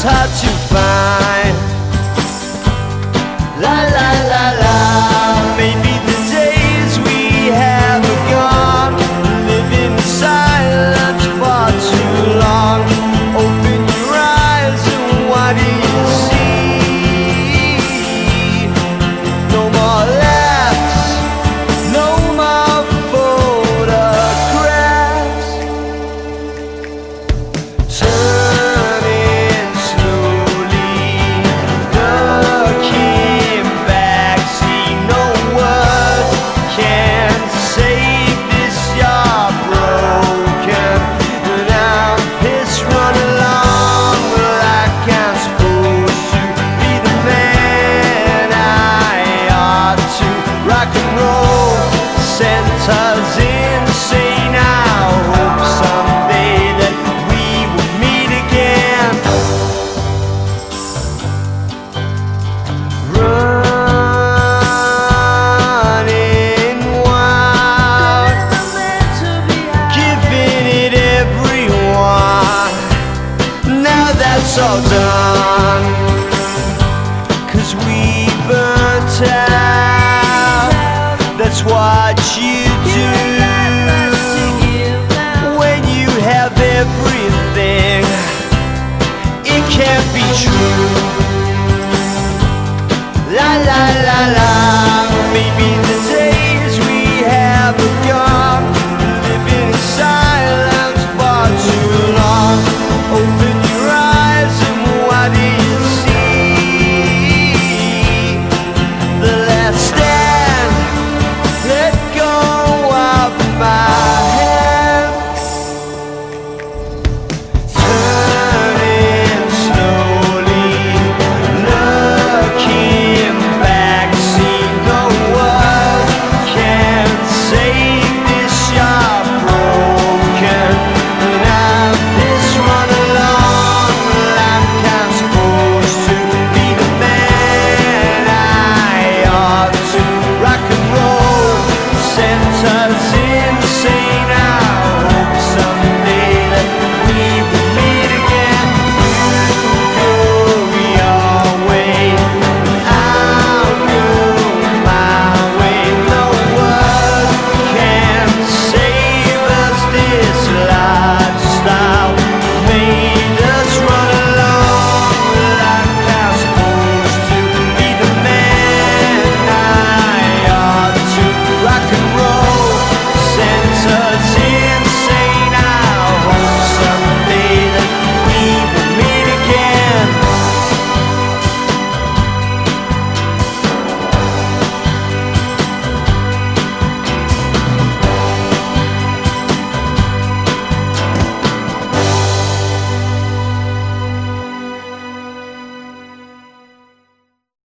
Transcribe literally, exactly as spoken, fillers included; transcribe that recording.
love's hard to find. La la la la. Maybe the days we have are gone. Living in silence far too long. Open your eyes and what do you see? No more laughs, no more photographs. Turning slowly, looking back. See, no words can save this. You're broken, and I'm pissed. Run along like I'm supposed to be the man I ought to. Rock and roll sent us insane. I hope someday that we will meet again. Running wild, giving it everyone. Now that's all done, 'cause we burnt out. That's what you do when you have everything. It can't be true.